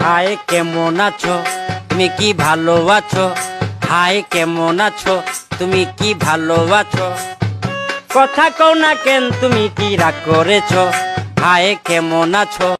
High কেমন আছো, তুমি কি ভালো আছো? হাই কেমন আছো, তুমি কি ভালো আছো? কথা কও না কেন, তুমি কি রাগ করেছো? হাই কেমন আছো?